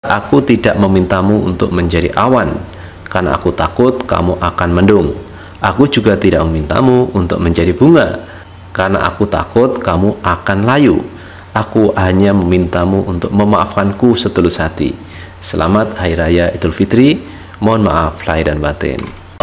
Aku tidak memintamu untuk menjadi awan, karena aku takut kamu akan mendung. Aku juga tidak memintamu untuk menjadi bunga, karena aku takut kamu akan layu. Aku hanya memintamu untuk memaafkanku setulus hati. Selamat Hari Raya Idul Fitri. Mohon maaf lahir dan batin.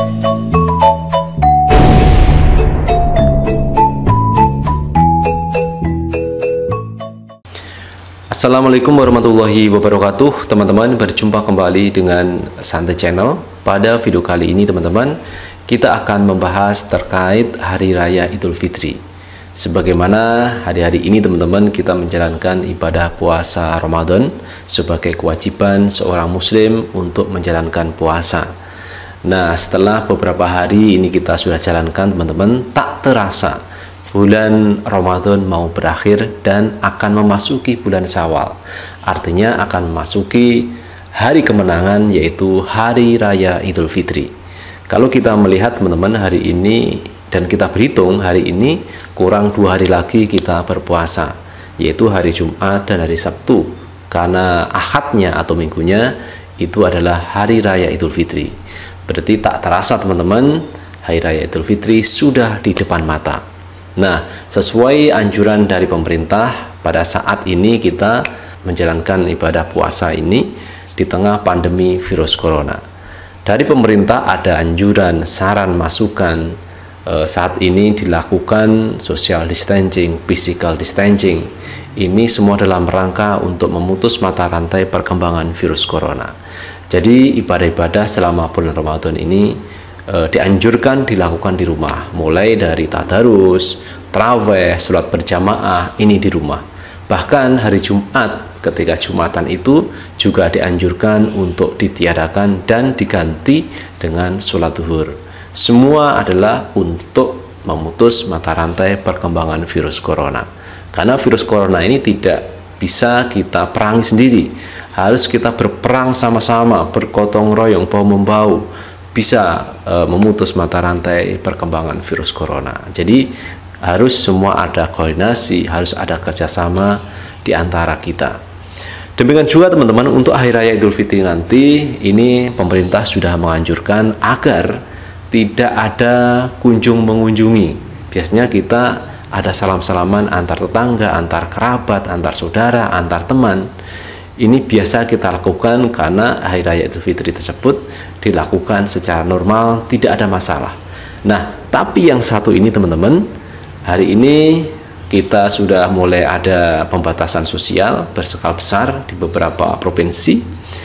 Assalamualaikum warahmatullahi wabarakatuh. Teman-teman, berjumpa kembali dengan Santai Channel. Pada video kali ini teman-teman, kita akan membahas terkait Hari Raya Idul Fitri. Sebagaimana hari-hari ini teman-teman, kita menjalankan ibadah puasa Ramadan sebagai kewajiban seorang muslim untuk menjalankan puasa. Nah, setelah beberapa hari ini kita sudah jalankan teman-teman, tak terasa bulan Ramadan mau berakhir dan akan memasuki bulan Syawal. Artinya akan memasuki hari kemenangan, yaitu Hari Raya Idul Fitri. Kalau kita melihat teman-teman hari ini dan kita berhitung hari ini kurang 2 hari lagi kita berpuasa, yaitu hari Jumat dan hari Sabtu. Karena ahadnya atau minggunya itu adalah Hari Raya Idul Fitri. Berarti tak terasa teman-teman, Hari Raya Idul Fitri sudah di depan mata. Nah, sesuai anjuran dari pemerintah, pada saat ini kita menjalankan ibadah puasa ini di tengah pandemi virus corona. Dari pemerintah ada anjuran, saran, masukan, saat ini dilakukan social distancing, physical distancing. Ini semua dalam rangka untuk memutus mata rantai perkembangan virus corona. Jadi ibadah-ibadah selama bulan Ramadan ini dianjurkan dilakukan di rumah, mulai dari tadarus, taraweh, sholat berjamaah ini di rumah. Bahkan hari Jumat, ketika Jumatan itu juga dianjurkan untuk ditiadakan dan diganti dengan sholat zuhur. Semua adalah untuk memutus mata rantai perkembangan virus corona. Karena virus corona ini tidak bisa kita perangi sendiri, harus kita berperang sama-sama, bergotong royong, bahu-membahu, bisa memutus mata rantai perkembangan virus corona. Jadi harus semua ada koordinasi, harus ada kerjasama di antara kita. Demikian juga teman-teman, untuk Hari Raya Idul Fitri nanti ini pemerintah sudah menganjurkan agar tidak ada kunjung mengunjungi. Biasanya kita ada salam-salaman antar tetangga, antar kerabat, antar saudara, antar teman. Ini biasa kita lakukan karena Hari Raya Idul Fitri tersebut dilakukan secara normal, tidak ada masalah. Nah, tapi yang satu ini teman-teman, hari ini kita sudah mulai ada pembatasan sosial berskala besar di beberapa provinsi.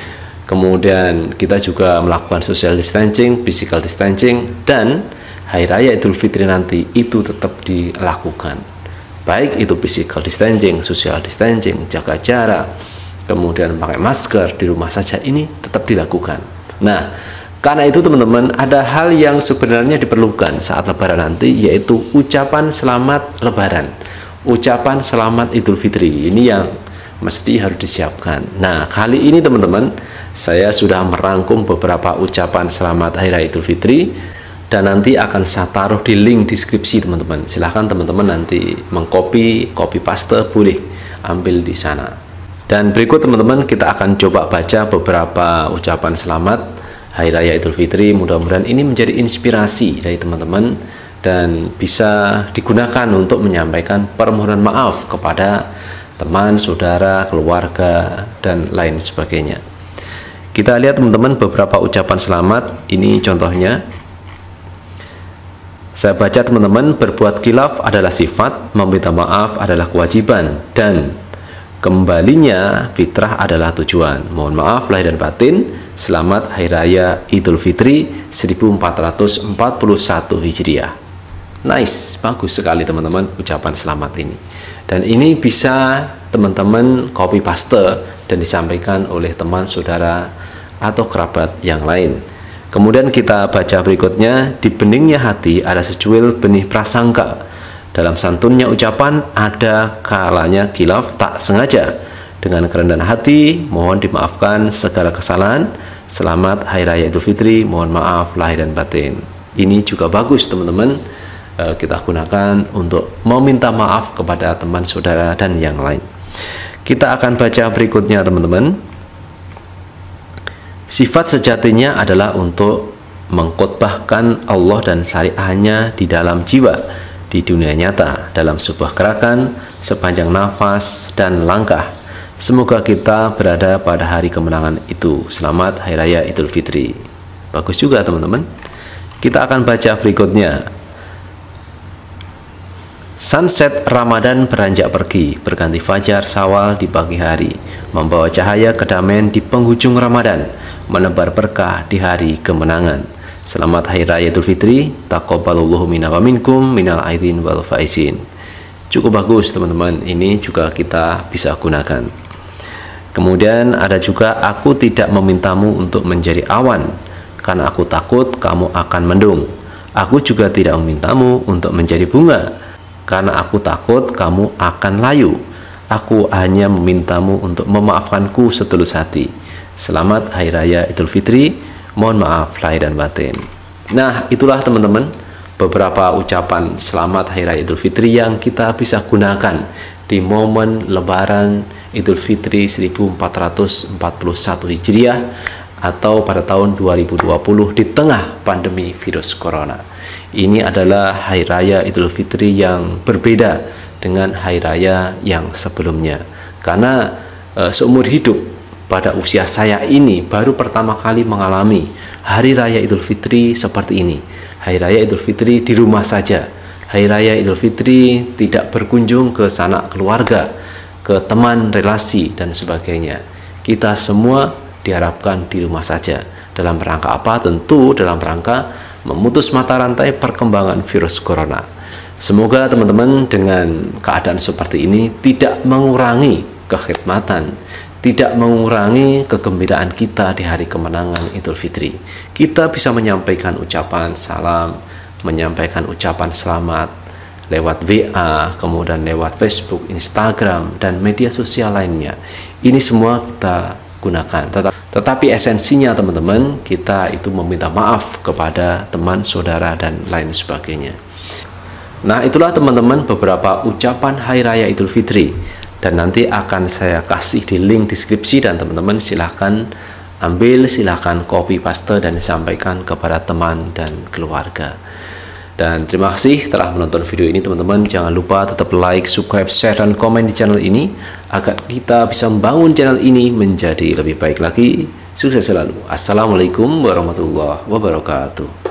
Kemudian kita juga melakukan social distancing, physical distancing, dan Hari Raya Idul Fitri nanti itu tetap dilakukan. Baik itu physical distancing, social distancing, jaga jarak, kemudian pakai masker di rumah saja, ini tetap dilakukan. Nah, karena itu teman-teman, ada hal yang sebenarnya diperlukan saat Lebaran nanti, yaitu ucapan selamat Lebaran, ucapan selamat Idul Fitri. Ini yang mesti harus disiapkan. Nah, kali ini teman-teman, saya sudah merangkum beberapa ucapan selamat Hari Raya Idul Fitri, dan nanti akan saya taruh di link deskripsi teman-teman. Silahkan teman-teman nanti mengcopy, copy paste, boleh ambil di sana. Dan berikut teman-teman, kita akan coba baca beberapa ucapan selamat Hari Raya Idul Fitri. Mudah-mudahan ini menjadi inspirasi dari teman-teman dan bisa digunakan untuk menyampaikan permohonan maaf kepada teman, saudara, keluarga, dan lain sebagainya. Kita lihat teman-teman beberapa ucapan selamat. Ini contohnya. Saya baca teman-teman, berbuat khilaf adalah sifat, meminta maaf adalah kewajiban, dan kembalinya fitrah adalah tujuan. Mohon maaf lahir dan batin. Selamat Hari Raya Idul Fitri 1441 Hijriah. Nice, bagus sekali teman-teman ucapan selamat ini. Dan ini bisa teman-teman copy paste dan disampaikan oleh teman, saudara, atau kerabat yang lain. Kemudian kita baca berikutnya, di beningnya hati ada secuil benih prasangka. Dalam santunnya ucapan ada kalanya khilaf tak sengaja. Dengan kerendahan hati, mohon dimaafkan segala kesalahan. Selamat Hari Raya Idul Fitri, mohon maaf lahir dan batin. Ini juga bagus teman-teman, kita gunakan untuk meminta maaf kepada teman, saudara, dan yang lain. Kita akan baca berikutnya teman-teman. Sifat sejatinya adalah untuk mengkhotbahkan Allah dan syariahnya di dalam jiwa, di dunia nyata, dalam sebuah gerakan, sepanjang nafas dan langkah. Semoga kita berada pada hari kemenangan itu. Selamat Hari Raya Idul Fitri. Bagus juga teman-teman. Kita akan baca berikutnya. Sunset Ramadan beranjak pergi, berganti fajar Syawal di pagi hari, membawa cahaya kedamaian di penghujung Ramadan, menebar berkah di hari kemenangan. Selamat Hari Raya Idul Fitri. Taqabbalallahu minna wa minkum minal aidin wal faizin. Cukup bagus teman-teman, ini juga kita bisa gunakan. Kemudian ada juga, aku tidak memintamu untuk menjadi awan, karena aku takut kamu akan mendung. Aku juga tidak memintamu untuk menjadi bunga, karena aku takut kamu akan layu. Aku hanya memintamu untuk memaafkanku setulus hati. Selamat Hari Raya Idul Fitri. Mohon maaf lahir dan batin. Nah, itulah teman-teman beberapa ucapan selamat Hari Raya Idul Fitri yang kita bisa gunakan di momen Lebaran Idul Fitri 1441 Hijriah atau pada tahun 2020 di tengah pandemi virus corona. Ini adalah Hari Raya Idul Fitri yang berbeda dengan Hari Raya yang sebelumnya, karena seumur hidup pada usia saya ini baru pertama kali mengalami Hari Raya Idul Fitri seperti ini. Hari Raya Idul Fitri di rumah saja. Hari Raya Idul Fitri tidak berkunjung ke sanak keluarga, ke teman, relasi, dan sebagainya. Kita semua diharapkan di rumah saja. Dalam rangka apa? Tentu dalam rangka memutus mata rantai perkembangan virus corona. Semoga teman-teman dengan keadaan seperti ini tidak mengurangi kekhidmatan, tidak mengurangi kegembiraan kita di hari kemenangan Idul Fitri. Kita bisa menyampaikan ucapan salam, menyampaikan ucapan selamat lewat WA, kemudian lewat Facebook, Instagram, dan media sosial lainnya. Ini semua kita gunakan. Tetapi esensinya teman-teman, kita itu meminta maaf kepada teman, saudara, dan lain sebagainya. Nah, itulah teman-teman beberapa ucapan Hari Raya Idul Fitri. Dan nanti akan saya kasih di link deskripsi, dan teman-teman silahkan ambil, silahkan copy paste dan disampaikan kepada teman dan keluarga. Dan terima kasih telah menonton video ini teman-teman. Jangan lupa tetap like, subscribe, share, dan komen di channel ini agar kita bisa membangun channel ini menjadi lebih baik lagi. Sukses selalu. Assalamualaikum warahmatullahi wabarakatuh.